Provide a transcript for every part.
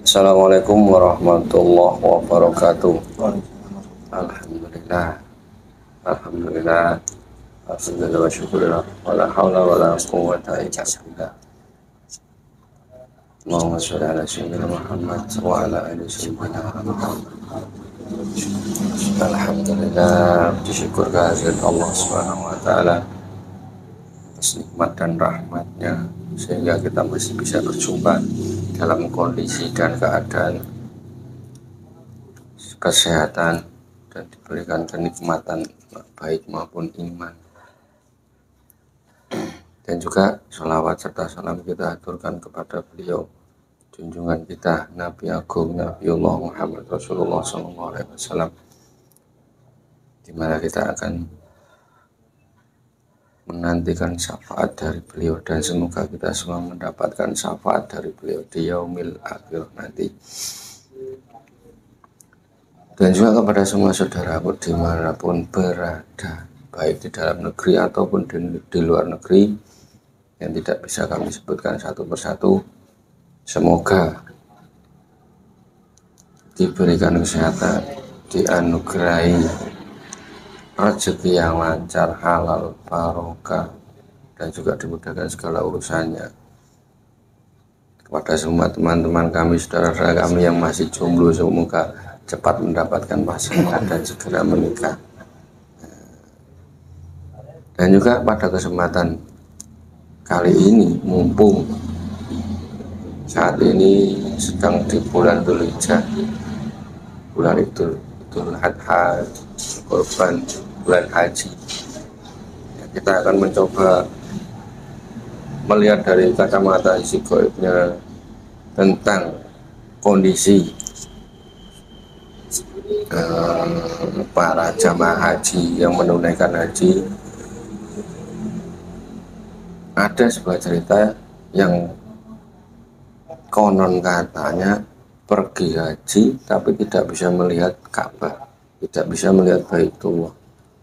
Assalamualaikum warahmatullahi wabarakatuh. Alhamdulillah, alhamdulillah, alhamdulillah wa syukurillah, wala hawla wala quwwata illa billah. Allahumma sholli ala sayyidina Muhammad wa ala ali sayyidina Muhammad. Alhamdulillah, bersyukur kehadirat Allah Subhanahu wa taala atas nikmat dan rahmatnya sehingga kita masih bisa berjumpa dalam kondisi dan keadaan kesehatan dan diberikan kenikmatan baik maupun iman. Dan juga sholawat serta salam kita aturkan kepada beliau junjungan kita Nabi Agung Nabiullah Muhammad Rasulullah SAW, di mana kita akan menantikan syafaat dari beliau dan semoga kita semua mendapatkan syafaat dari beliau di yaumil akhir nanti. Dan juga kepada semua saudaraku dimanapun berada, baik di dalam negeri ataupun di luar negeri, yang tidak bisa kami sebutkan satu persatu, semoga diberikan kesehatan, dianugerahi rezeki yang lancar, halal, barokah, dan juga dimudahkan segala urusannya. Kepada semua teman-teman kami, saudara-saudara kami yang masih jomblo, semoga cepat mendapatkan pasangan dan segera menikah. Dan juga pada kesempatan kali ini, mumpung saat ini sedang di bulan Dzulhijjah, bulan Idul Adha, Kurban, bulan haji, kita akan mencoba melihat dari kacamata isi gaibnya tentang kondisi para jamaah haji yang menunaikan haji. Ada sebuah cerita yang konon katanya pergi haji tapi tidak bisa melihat Ka'bah, tidak bisa melihat Baitullah.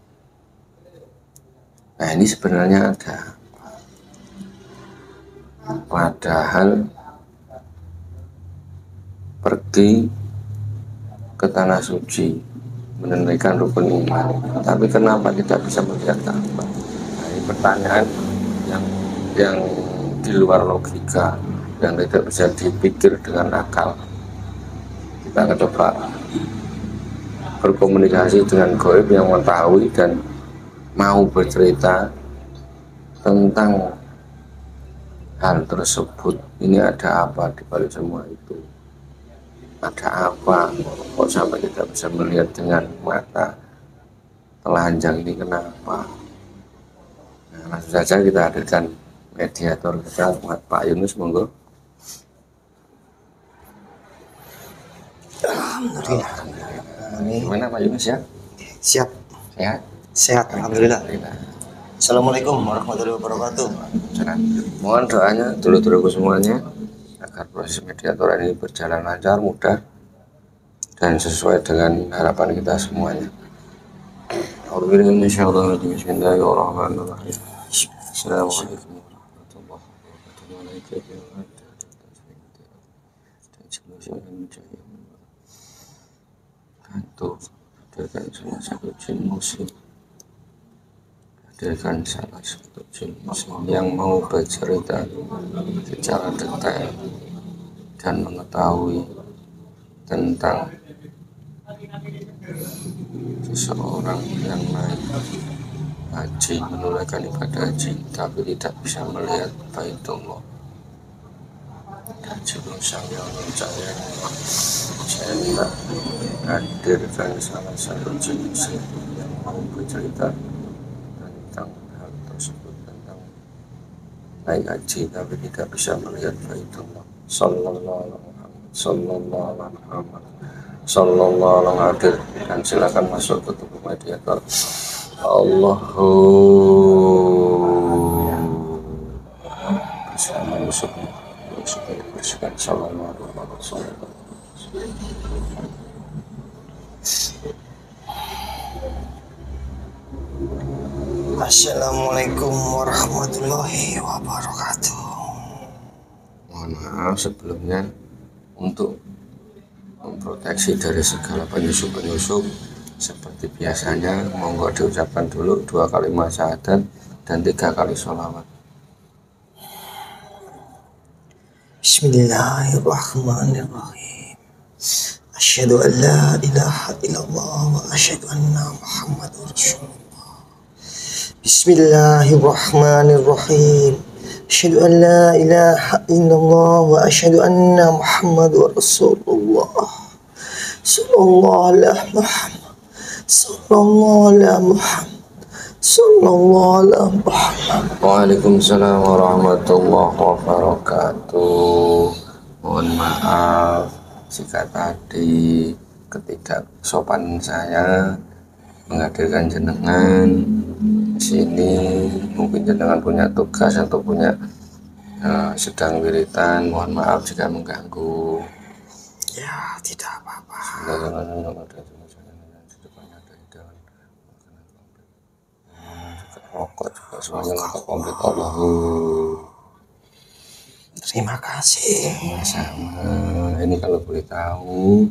Nah, ini sebenarnya ada apa? Padahal pergi ke tanah suci menunaikan rukun iman, tapi kenapa tidak bisa melihat Ka'bah? Nah, ini pertanyaan yang di luar logika, yang tidak bisa dipikir dengan akal. Kita akan coba berkomunikasi dengan gaib yang mengetahui dan mau bercerita tentang hal tersebut. Ini ada apa di balik semua itu? Ada apa kok sampai tidak bisa melihat dengan mata telanjang ini, kenapa? Nah, langsung saja kita hadirkan mediator kita, Pak Yunus, monggo. Alhamdulillah. Gimana Pak Yunus ya? Siap. Sehat? Sehat, alhamdulillah. Alhamdulillah. Assalamualaikum warahmatullahi wabarakatuh. Mohon doanya dulu-duluku semuanya agar proses mediator ini berjalan lancar, mudah, dan sesuai dengan harapan kita semuanya. Bismillahirrahmanirrahim. Assalamualaikum warahmatullahi wabarakatuh. Hadirkan salah satu jin muslim, hadirkan salah satu jin muslim yang mau bercerita secara detail dan mengetahui tentang seseorang yang naik haji, menunaikan ibadah haji tapi tidak bisa melihat Baitullah. Haji yang percaya, saya minta hadirkan salah satu jin muslim yang mau bercerita tentang hal tersebut, tentang naik haji tapi tidak bisa melihat Baitullah. Sallallahu alaihi Muhammad, sallallahu alaihi hadir, dan silakan masuk ke tubuh mediator. Allahu bersama Yusufnya bersihkan. Sallallahu alaihi wasallam. Assalamualaikum warahmatullahi wabarakatuh. Mohon maaf sebelumnya untuk memproteksi dari segala penyusup-penyusup. Seperti biasanya, monggo diucapkan dulu 2 kalimat syahadat dan 3 kali sholawat. Bismillahirrahmanirrahim. Asyhadu an la ilaha illallah wa asyhadu anna Muhammadar Rasulullah. Bismillahirrahmanirrahim. Asyhadu an la ilaha illallah wa asyhadu anna Muhammadar Rasulullah. Sallallahu alaihi Muhammad. Sallallahu alaihi Muhammad. Sallallahu alaihi Muhammad. Waalaikumsalam warahmatullahi wabarakatuh. Mohon maaf jika tadi ketidaksopanan saya menghadirkan jenengan sini. Mungkin jenengan punya tugas atau punya sedang wiritan. Mohon maaf jika mengganggu. Ya, tidak apa-apa. Rokok juga semuanya lengkap komplit. Allah. Terima kasih. Sama. Ini kalau boleh tahu,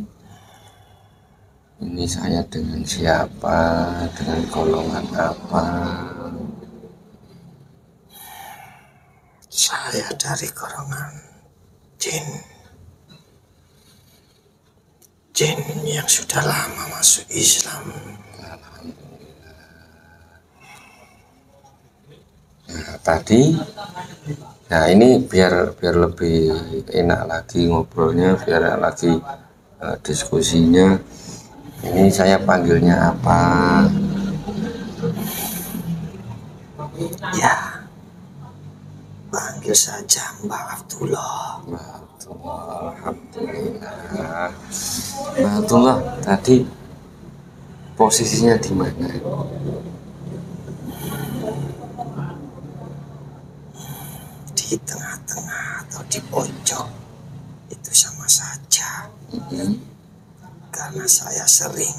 ini saya dengan siapa, dengan golongan apa? Saya dari golongan jin. Jin yang sudah lama masuk Islam. Nah, tadi, nah ini biar lebih enak lagi ngobrolnya, biar enak lagi diskusinya. Ini saya panggilnya apa? Ya, panggil saja Mbak Abdullah. Alhamdulillah. Mbak Abdullah, tadi posisinya di mana? Di tengah-tengah atau di pojok itu sama saja. Karena saya sering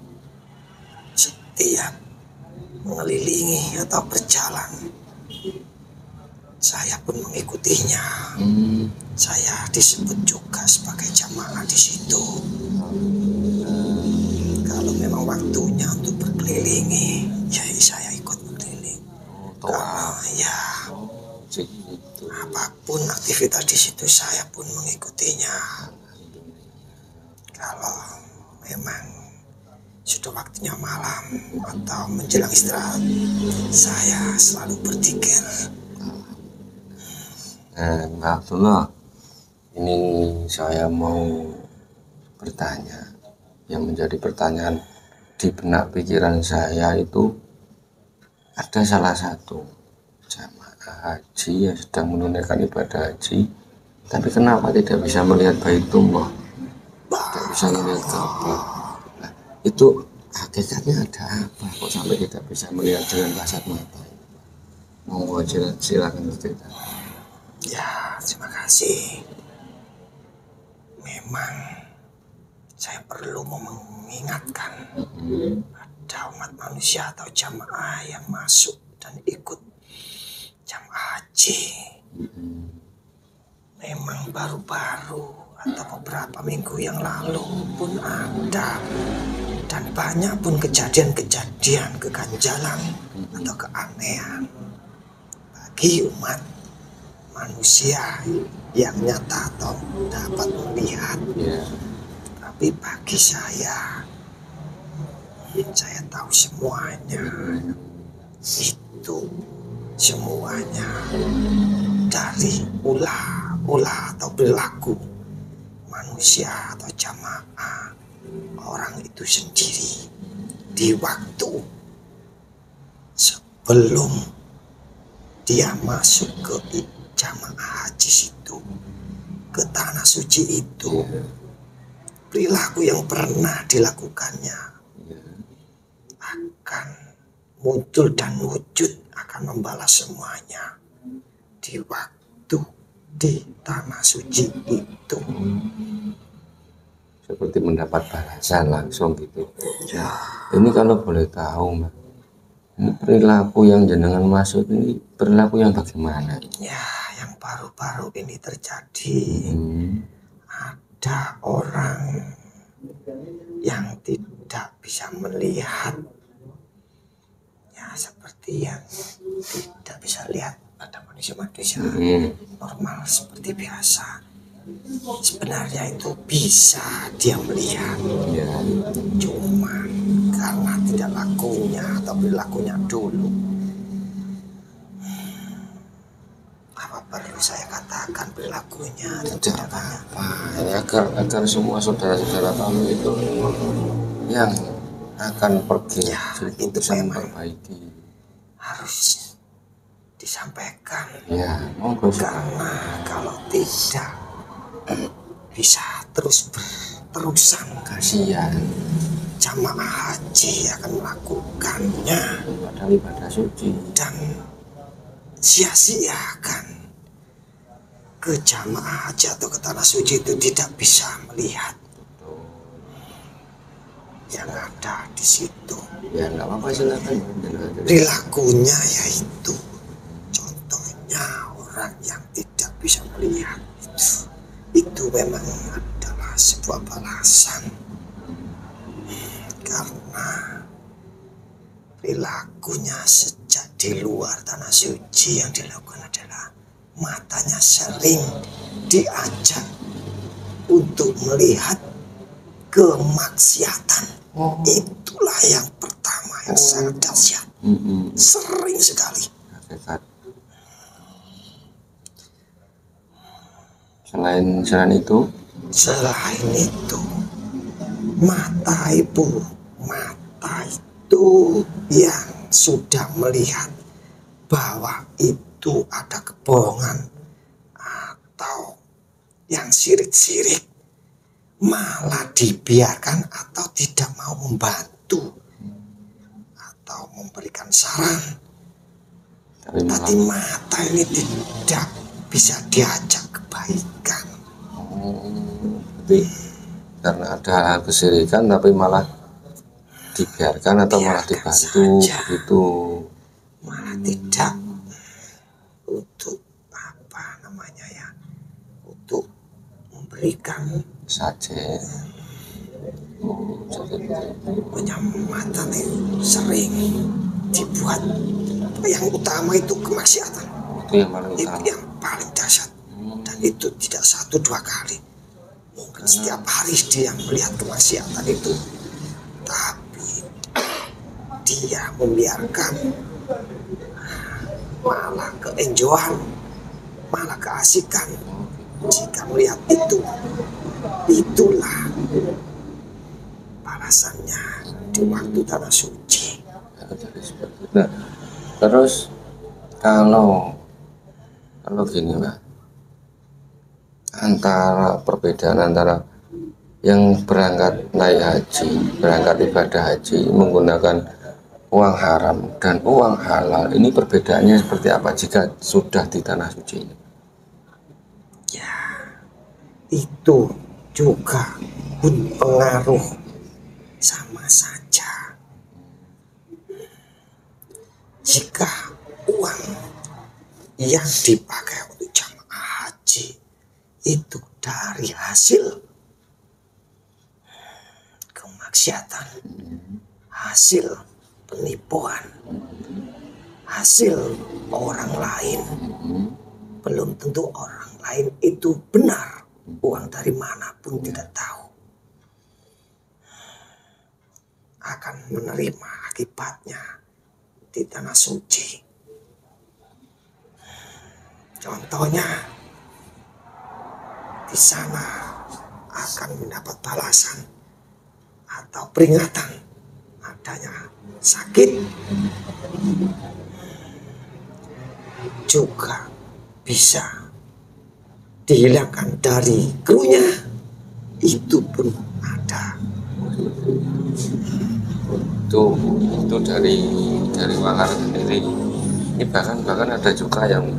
setiap mengelilingi atau berjalan, saya pun mengikutinya. Saya disebut juga sebagai jamaah di situ. Kalau memang waktunya untuk berkelilingi, ya saya ikut berkeliling. Karena ya apapun aktivitas di situ saya pun mengikutinya. Kalau memang sudah waktunya malam atau menjelang istirahat, saya selalu berzikir. Mbak Abdullah, ini saya mau bertanya. Yang menjadi pertanyaan di benak pikiran saya itu, ada salah satu jamaah haji yang sedang menunaikan ibadah haji, tapi kenapa tidak bisa melihat Baitullah, tidak bisa melihat Ka'bah? Nah, itu hakikatnya ada apa kok sampai tidak bisa melihat dengan kasat mata? Monggo silakan cerita. Ya, terima kasih. Memang saya perlu mengingatkan pada umat manusia atau jamaah yang masuk dan ikut jamaah haji. Memang baru-baru atau beberapa minggu yang lalu pun ada, dan banyak pun kejadian-kejadian keganjalan atau keanehan bagi umat manusia yang nyata atau dapat melihat. Tapi bagi saya tahu semuanya itu semuanya dari ulah atau perilaku manusia atau jamaah orang itu sendiri di waktu sebelum dia masuk ke jamaah haji itu, ke tanah suci itu. Perilaku yang pernah dilakukannya akan muncul dan wujud, akan membalas semuanya di waktu di tanah suci itu. Seperti mendapat balasan langsung gitu. Ya. Ini kalau boleh tahu, Mbak, ini perilaku yang jenengan masuk ini perilaku yang bagaimana? Ya, yang baru-baru ini terjadi. Ada orang yang tidak bisa melihat, ya seperti yang tidak bisa lihat pada manusia-manusia normal seperti biasa. Sebenarnya itu bisa dia melihat, cuma karena tidak lakunya atau perilakunya dulu. Apa perlu saya katakan perilakunya? Tidak apa-apa. Ini agar semua saudara-saudara kami itu yang akan pergi Ya, jadi itu bisa memang memperbaiki. harus disampaikan. Ya, monggo. Karena kalau tidak bisa terus berterusan, Kasihan. jamaah haji akan melakukannya Padahal ibadah suci. dan sia-siakan. Ke jamaah haji atau ke tanah suci itu tidak bisa melihat yang ada di situ. Ya nggak apa-apa, silakan. Perilakunya yaitu contohnya orang yang tidak bisa melihat itu memang adalah sebuah balasan, karena perilakunya sejak di luar tanah suci yang dilakukan adalah matanya sering diajak untuk melihat kemaksiatan. Itulah yang pertama yang sangat dahsyat. Sering sekali. Selain itu, mata itu yang sudah melihat bahwa itu ada kebohongan atau yang sirik-sirik, malah dibiarkan atau tidak mau membantu atau memberikan saran. Tapi mata ini tidak bisa diajak kebaikan. Jadi karena ada hal kesirikan tapi malah dibiarkan atau malah dibantu saja. Begitu. Malah tidak untuk untuk memberikan Saja. penyematan itu sering dibuat yang utama itu kemaksiatan. Itu yang paling dahsyat. Dan itu tidak 1-2 kali, mungkin setiap hari dia melihat kemaksiatan itu, tapi dia membiarkan, malah keenjohan, malah keasikan jika melihat itu. Itulah balasannya di waktu tanah suci. Nah, terus kalau gini Pak, perbedaan antara yang berangkat naik haji, berangkat ibadah haji menggunakan uang haram dan uang halal, ini perbedaannya seperti apa jika sudah di tanah suci ini? Ya, itu juga berpengaruh sama saja. Jika uang yang dipakai untuk jamaah haji itu dari hasil kemaksiatan, hasil penipuan, hasil orang lain, belum tentu orang lain itu benar. Uang dari mana pun tidak tahu, akan menerima akibatnya di tanah suci. Contohnya, di sana akan mendapat balasan atau peringatan adanya sakit, juga bisa dihilangkan dari krunya, itu pun ada. Itu dari Wangar sendiri. Ini bahkan ada juga yang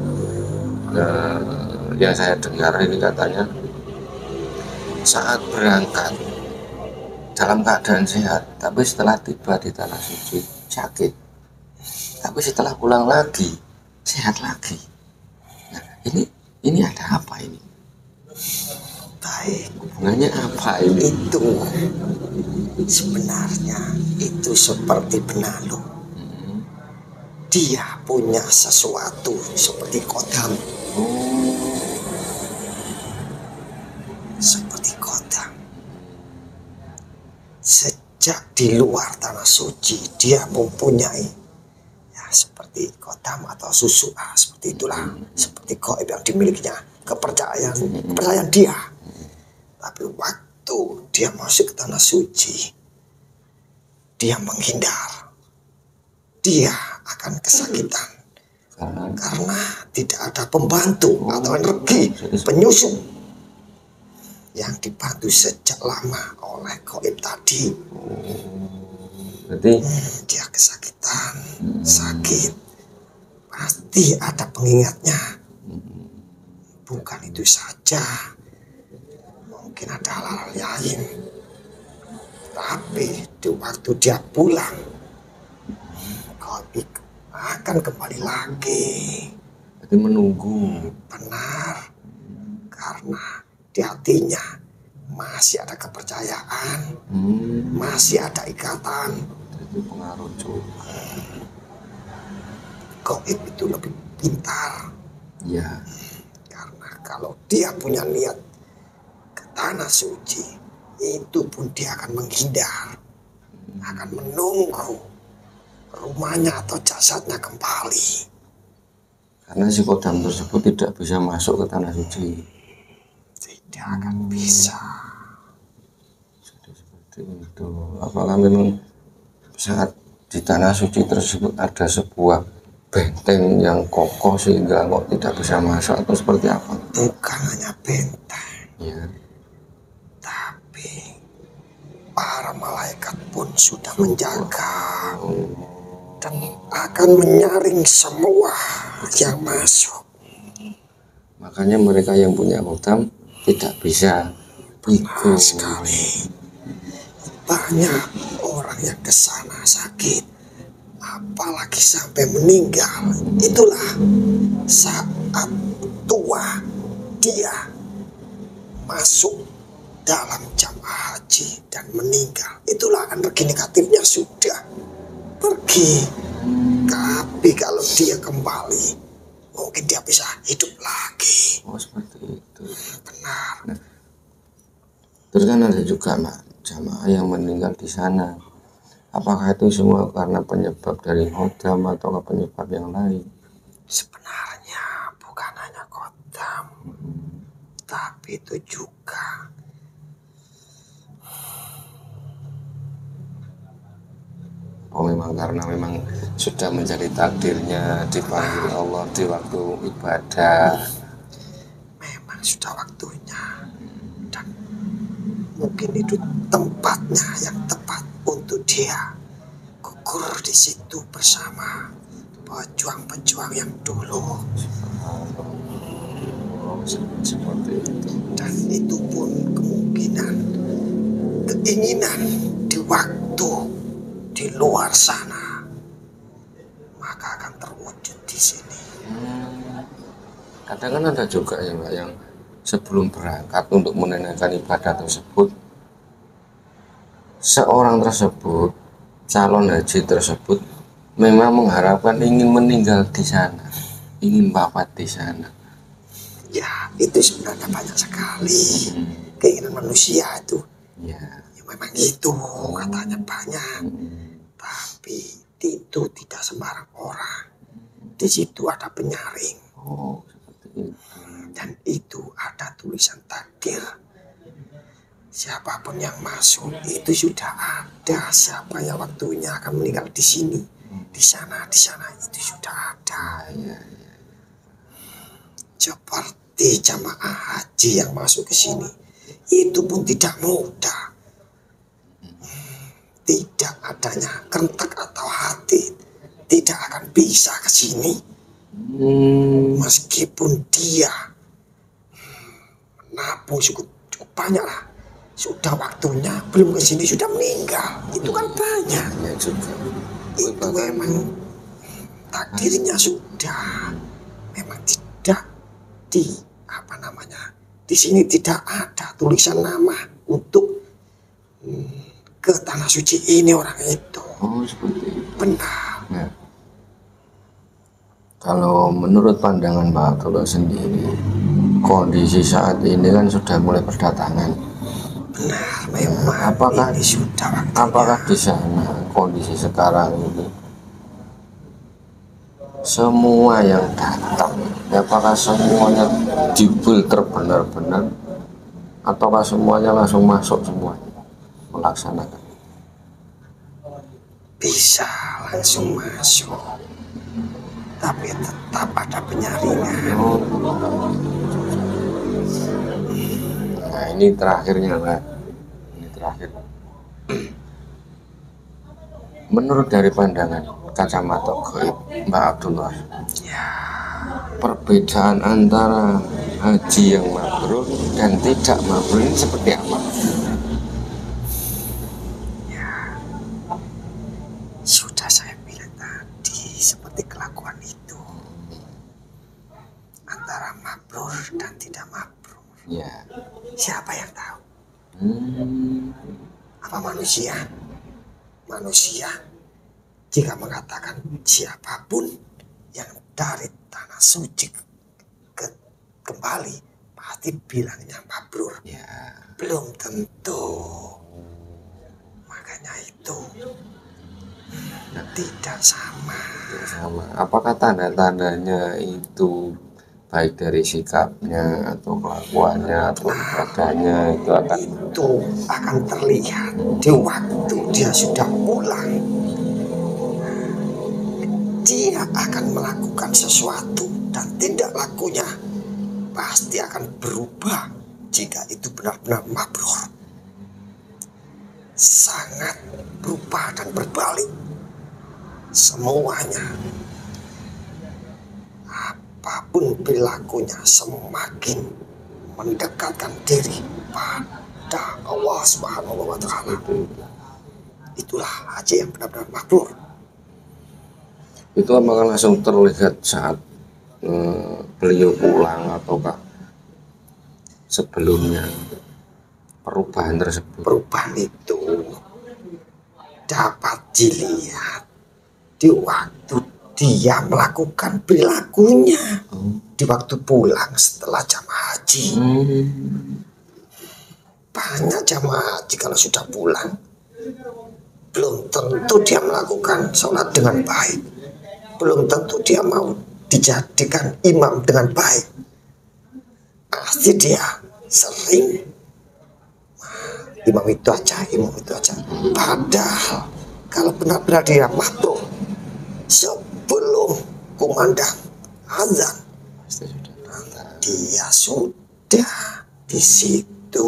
saya dengar ini katanya saat berangkat dalam keadaan sehat, tapi setelah tiba di tanah suci sakit, tapi setelah pulang lagi sehat lagi. Nah, ini ada apa ini? baik. Hubungannya apa ini? Itu sebenarnya itu seperti benalu. Dia punya sesuatu seperti kodam. Seperti kodam. Sejak di luar tanah suci dia mempunyai ya seperti kodam atau susu, seperti itulah, seperti gaib yang dimilikinya, kepercayaan dia. Tapi waktu dia masuk ke tanah suci, dia menghindar. Dia akan kesakitan karena tidak ada pembantu atau energi penyusup yang dibantu sejak lama oleh gaib tadi. Berarti Dia kesakitan, sakit, pasti ada pengingatnya. Bukan itu saja, mungkin ada hal-hal lain. Tapi di waktu dia pulang, gaib akan kembali lagi. berarti menunggu. Benar, karena di hatinya masih ada kepercayaan, masih ada ikatan. Itu pengaruh juga. Gaib itu lebih pintar, Ya, karena kalau dia punya niat ke tanah suci, itu pun dia akan menghindar, akan menunggu rumahnya atau jasadnya kembali. karena si kodam tersebut tidak bisa masuk ke tanah suci. Tidak akan bisa. Jadi seperti itu. Apakah memang saat di tanah suci tersebut ada sebuah benteng yang kokoh sehingga kok tidak bisa masuk atau seperti apa? Bukan hanya benteng, Ya. tapi para malaikat pun sudah menjaga dan akan menyaring semua yang masuk. Makanya mereka yang punya kodam tidak bisa bigo. Sekali banyak orang yang kesana sakit, apalagi sampai meninggal. Itulah saat tua dia masuk dalam jamaah haji dan meninggal. Itulah energi negatifnya sudah pergi. Tapi kalau dia kembali, mungkin dia bisa hidup lagi. Oh, seperti itu. Benar. Terus kan ada juga jamaah yang meninggal di sana. Apakah itu semua karena penyebab dari kodam atau penyebab yang lain? Sebenarnya bukan hanya kodam, tapi itu juga Oh, memang karena memang sudah menjadi takdirnya dipanggil Allah di waktu ibadah. memang sudah waktunya, dan mungkin itu tempatnya yang tepat untuk dia gugur di situ bersama pejuang-pejuang yang dulu. Oh, seperti itu. Dan itu pun keinginan di waktu di luar sana, maka akan terwujud di sini. Kadang kan ada juga ya Mbak, yang sebelum berangkat untuk menunaikan ibadah tersebut, seorang tersebut, calon haji tersebut memang mengharapkan ingin meninggal di sana, ingin wafat di sana. Ya, itu sebenarnya banyak sekali keinginan manusia itu. Ya. Ya, memang itu katanya banyak. Tapi itu tidak sembarang orang. Di situ ada penyaring. Oh, seperti itu. Dan itu ada tulisan takdir. Siapapun yang masuk itu sudah ada siapa yang waktunya akan meninggal di sini, di sana itu sudah ada. Seperti jamaah haji yang masuk ke sini, itu pun tidak mudah. Tidak adanya kentek atau hati, tidak akan bisa ke sini. Meskipun dia menabung cukup banyak lah, sudah waktunya belum ke sini sudah meninggal. Itu kan banyak. Ya juga. Itu memang takdirnya sudah, memang tidak Di sini tidak ada tulisan nama untuk ke tanah suci ini orang itu. Oh, seperti itu. Benar. Nah, kalau menurut pandangan Pak Abdullah sendiri, kondisi saat ini kan sudah mulai berdatangan. Benar, memang Apakah ini sudah waktunya. apakah di sana kondisi sekarang ini semua yang datang, apakah semuanya difilter benar-benar, ataukah semuanya langsung masuk semuanya melaksanakan? Bisa langsung masuk, tapi tetap ada penyaringan. Nah, ini terakhirnya Pak. Ini terakhir. Menurut dari pandangan kacamata gaib Mbak Abdullah, perbedaan antara haji yang mabrur dan tidak mabrur ini seperti apa? Sudah saya bilang tadi, seperti kelakuan itu antara mabrur dan tidak mabrur. Ya. Siapa yang tahu? Apa manusia? Manusia jika mengatakan siapapun yang dari tanah suci kembali pasti bilangnya mabrur. Ya. Belum tentu. Makanya itu tidak sama. Sama. Apakah tanda-tandanya itu baik dari sikapnya atau kelakuannya atau ibadahnya itu akan terlihat di waktu dia sudah pulang. Dia akan melakukan sesuatu dan tidak lakunya pasti akan berubah jika itu benar-benar mabrur. Sangat berubah dan berbalik semuanya. Apapun perilakunya semakin mendekatkan diri pada Allah Subhanahu wa Ta'ala. Itulah haji yang benar-benar mabrur. Itu apakah langsung terlihat saat beliau pulang ataukah sebelumnya perubahan tersebut? Perubahan itu dapat dilihat di waktu dia melakukan perilakunya di waktu pulang setelah jamaah haji. Banyak jamaah haji kalau sudah pulang belum tentu dia melakukan sholat dengan baik, belum tentu dia mau dijadikan imam dengan baik. Pasti dia sering imam itu aja. Padahal kalau benar-benar dia mabrur, sebelum kumandang azan dia sudah di situ.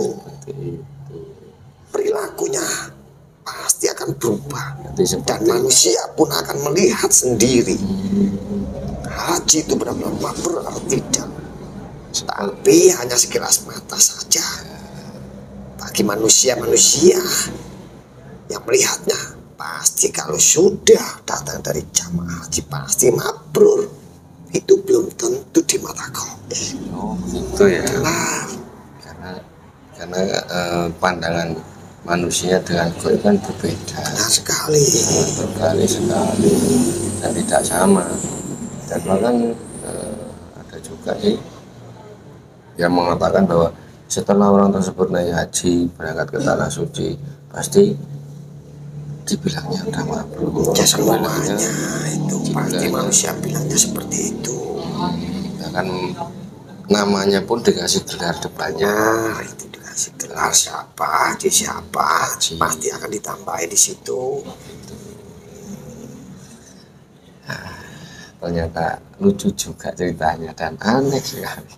Perilakunya pasti akan berubah dan manusia pun akan melihat sendiri haji itu benar-benar mabrur atau tidak. Tapi hanya sekilas mata saja bagi manusia-manusia yang melihatnya. Pasti kalau sudah datang dari jamaah haji pasti mabrur. Itu belum tentu di mata gaib. Oh begitu ya. Nah, karena pandangan manusia dengan gaib kan berbeda. benar sekali. Sekali dan tidak sama. Dan bahkan ada juga yang mengatakan bahwa setelah orang tersebut naik haji berangkat ke tanah suci pasti dibilangnya udah mabrur. Ya semuanya itu pasti manusia bilangnya seperti itu. Bahkan namanya pun dikasih gelar depannya. Nah, itu dikasih gelar siapa, di siapa, pasti akan ditambahin di situ. Nah, ternyata lucu juga ceritanya dan aneh sekali.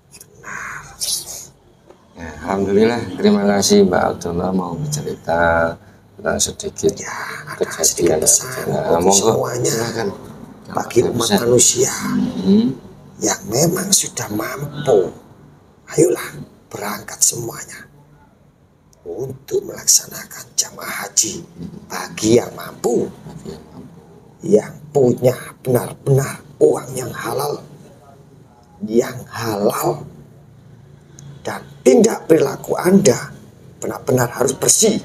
Nah, alhamdulillah, terima kasih Mbak Abdullah mau bercerita tentang sedikit Ya, ada kejadian. sedikit pesan Nah, untuk monggo semuanya silakan. bagi umat manusia yang memang sudah mampu. Ayolah berangkat semuanya untuk melaksanakan jamaah haji bagi yang mampu, yang punya benar-benar uang yang halal dan tindak perilaku Anda benar-benar harus bersih.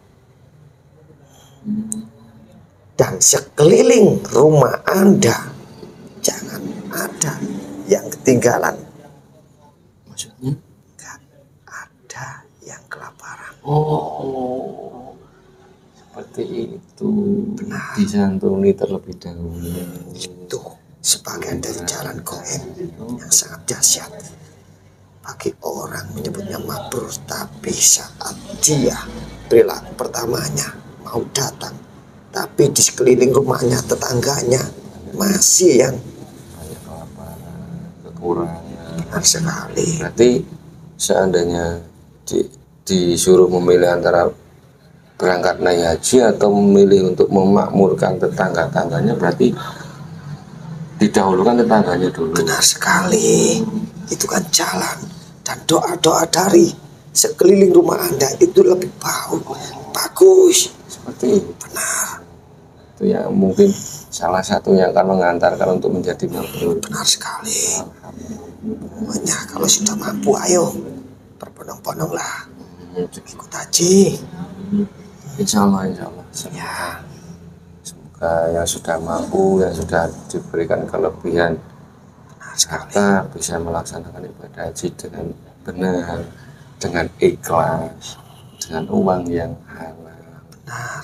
Dan sekeliling rumah Anda jangan ada yang ketinggalan. Maksudnya? Gak ada yang kelaparan. Oh, seperti itu. Benar. Disantuni terlebih dahulu. Itu sebagian dari jalan goib yang sangat dahsyat. Bagi orang menyebutnya mabrur, tapi saat dia perilaku pertamanya mau datang, tapi di sekeliling rumahnya, tetangganya masih yang Banyak kelaparan, kekurangan. benar sekali. Berarti seandainya disuruh memilih antara berangkat naik haji atau memilih untuk memakmurkan tetangga-tangganya, berarti didahulukan tetangganya dulu. Benar sekali. Itu kan jalan. Dan doa-doa dari sekeliling rumah Anda itu lebih bagus. Seperti itu. Benar. Itu yang mungkin salah satu yang akan mengantarkan untuk menjadi mabrur. Benar sekali. Pokoknya kalau sudah mampu, ayo berbondong-bondonglah ikut haji. Insya Allah, insya Allah. Ya, Semoga yang sudah mampu, yang sudah diberikan kelebihan harta bisa melaksanakan ibadah haji dengan benar, dengan ikhlas, dengan uang yang halal. benar.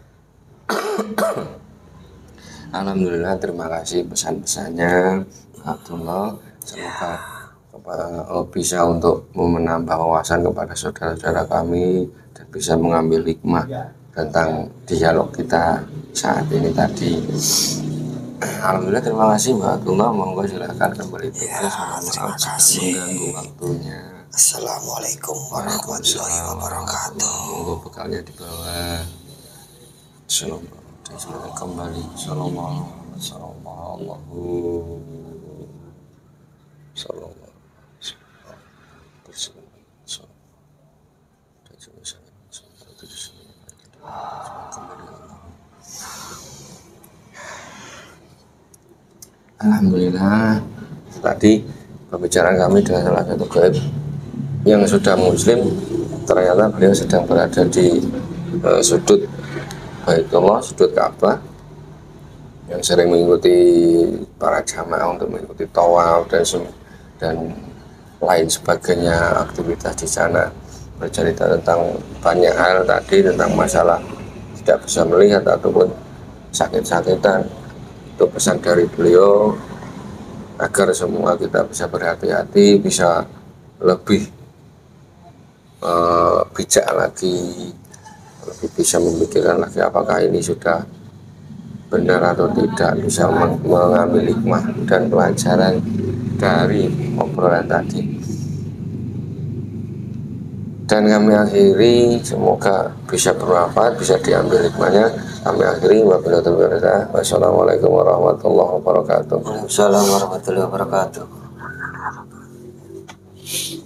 Alhamdulillah, terima kasih pesan-pesannya Abdullah. Semoga bisa untuk menambah wawasan kepada saudara-saudara kami dan bisa mengambil hikmah tentang dialog kita saat ini tadi. Alhamdulillah, terima kasih Mbak Abdullah. Monggo silakan kembali tugas. Terima kasih. Mengganggu waktunya. Assalamualaikum warahmatullahi wabarakatuh. Monggo bekalnya di bawah. Assalamualaikum kembali. Alhamdulillah, tadi pembicaraan kami dengan salah satu gaib yang sudah muslim, ternyata beliau sedang berada di sudut Baitullah, sudut Ka'bah, yang sering mengikuti para jamaah untuk mengikuti tawaf dan lain sebagainya aktivitas di sana. Bercerita tentang banyak hal tadi, tentang masalah tidak bisa melihat ataupun sakit-sakitan. Itu pesan dari beliau agar semua kita bisa berhati-hati, bisa lebih bijak lagi, lebih bisa memikirkan lagi apakah ini sudah benar atau tidak, bisa mengambil hikmah dan pelajaran dari obrolan tadi. Dan kami akhiri, semoga bisa bermanfaat, bisa diambil hikmahnya. Kami akhiri, wassalamualaikum warahmatullahi wabarakatuh. Waalaikumsalam warahmatullahi wabarakatuh.